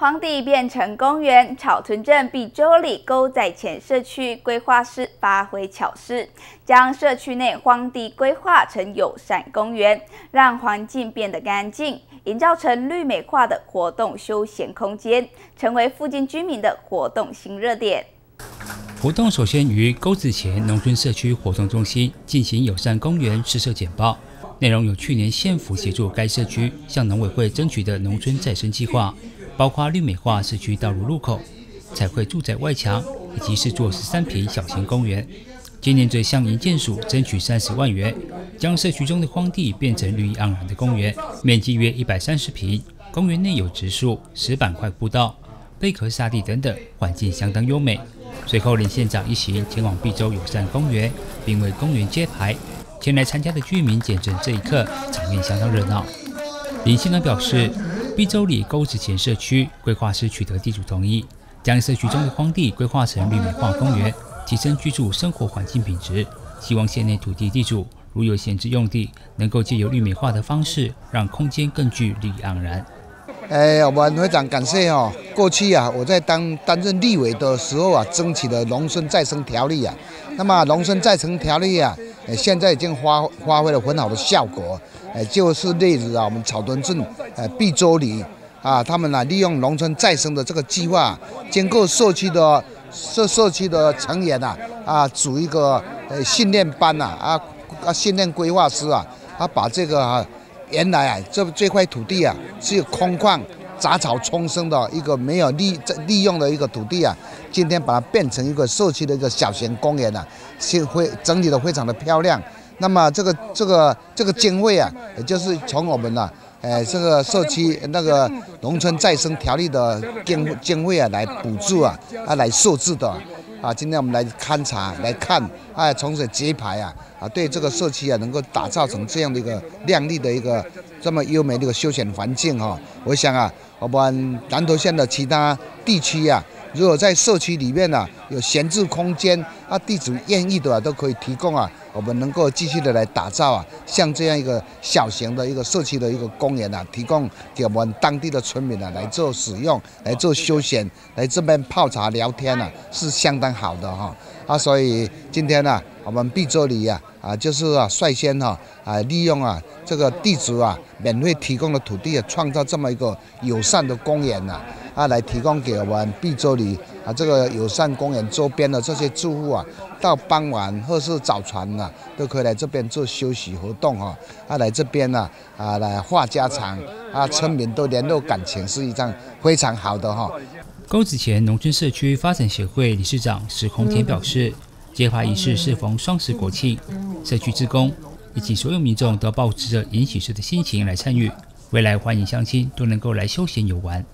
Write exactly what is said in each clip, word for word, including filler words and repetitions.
荒地变成公园，草屯镇碧洲里沟仔前社区规划师发挥巧思，将社区内荒地规划成友善公园，让环境变得干净，营造成绿美化的活动休闲空间，成为附近居民的活动新热点。 活动首先于沟子前农村社区活动中心进行友善公园施设简报，内容有去年县府协助该社区向农委会争取的农村再生计划。 包括绿美化社区道路路口、彩绘住宅外墙，以及是做十三坪小型公园。今年则向营建署争取三十万元，将社区中的荒地变成绿意盎然的公园，面积约一百三十坪。公园内有植树、石板块步道、贝壳沙地等等，环境相当优美。随后，林县长一行前往碧洲友善公园，并为公园揭牌。前来参加的居民见证这一刻，场面相当热闹。林县长表示。 碧洲里沟子前社区规划师取得地主同意，将社区中的荒地规划成绿美化公园，提升居住生活环境品质。希望县内土地地主如有闲置用地，能够借由绿美化的方式，让空间更具绿意盎然。 哎，我们非常感谢哦。过去啊，我在当担任立委的时候啊，争取了农村再生条例啊。那么农村再生条例啊，呃，现在已经发发挥了很好的效果。 呃，就是例如啊，我们草屯镇呃碧洲里啊，他们呢、啊、利用农村再生的这个计划，经过社区的社社区的成员呐啊，组一个呃训练班呐啊啊训练规划师啊，啊把这个啊原来啊这这块土地啊是空旷杂草丛生的一个没有利利用的一个土地啊，今天把它变成一个社区的一个小型公园啊，是会整理的非常的漂亮。 那么这个这个这个经费啊，也就是从我们呢、啊，呃，这个社区那个农村再生条例的经经费啊来补助啊，啊来设置的啊。今天我们来勘察来看，啊，从此揭牌啊，啊，对这个社区啊能够打造成这样的一个亮丽的一个这么优美的一个休闲环境哈、哦。我想啊，我们南投县的其他地区啊。 如果在社区里面呢、啊、有闲置空间啊，地主愿意的、啊、都可以提供啊，我们能够继续的来打造啊，像这样一个小型的一个社区的一个公园啊，提供给我们当地的村民啊来做使用，来做休闲，来这边泡茶聊天啊，是相当好的哈啊，所以今天呢、啊，我们碧洲里呀啊，就是啊率先哈啊利用啊这个地主啊免费提供的土地啊，创造这么一个友善的公园呐。 啊，来提供给我们碧洲里啊这个友善公园周边的这些住户啊，到傍晚或是早传呐、啊，都可以来这边做休息活动哈、啊。啊，来这边呢 啊, 啊来话家常啊，村民都联络感情，是一张非常好的哈、啊。 沟子前农村社区发展协会理事长石洪田表示，揭牌仪式适逢双十国庆，社区志工以及所有民众都抱持着迎喜事的心情来参与，未来欢迎乡亲都能够来休闲游玩。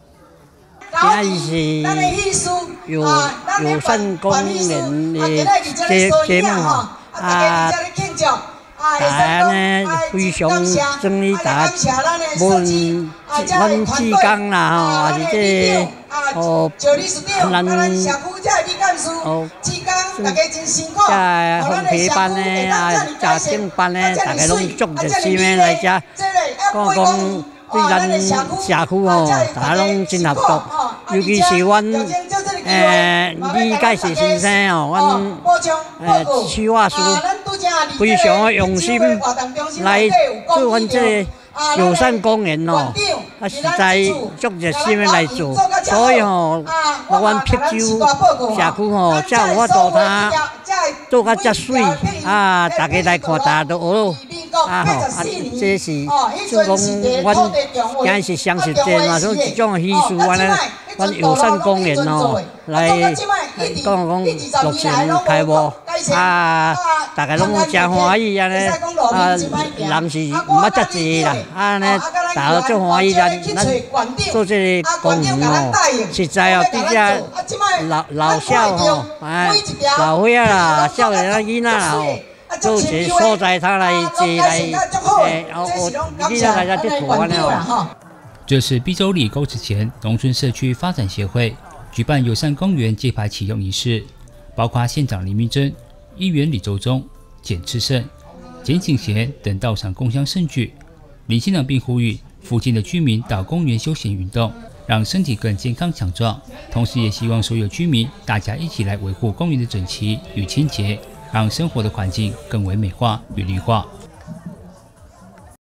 今日是友友善公园的节节目哈，啊，大家呢非常整理大问阮志刚啦吼，也是这哦，咱哦，在红皮班呢啊，家政班呢，大家拢足热心的来遮，讲讲。 对咱社区吼，大家拢真合作，尤其是阮诶理解是先生吼，阮诶企划师非常的用心来做阮这个友善公园哦，啊实在足热心的来做，所以吼，阮碧洲社区吼才有法度他做甲遮水啊，大家来看，大家都学咯。 啊吼，啊，这是就讲，阮今是双十节嘛，所以一种喜事，阮咧，阮友善公园哦，来讲讲目前开幕，啊，大家拢真欢喜安尼，啊，人是毋捌遮济啦，啊，安尼大家足欢喜，咱咱做这个公园哦，实在哦，对遮老老少吼，哎，老岁仔啦，少年仔囡仔啦吼。 做一个所在，他来坐来，诶，然后你来来这图案了。 这是碧洲里沟子前农村社区发展协会举办友善公园揭牌启用仪式，包括县长林明珍、议员李周忠、简炽胜、简景贤等到场共襄盛举。林县长并呼吁附近的居民到公园休闲运动， 让身体更健康强壮。同时，也希望所有居民大家一起来维护公园的整齐与清洁，让生活的环境更为美化与绿化。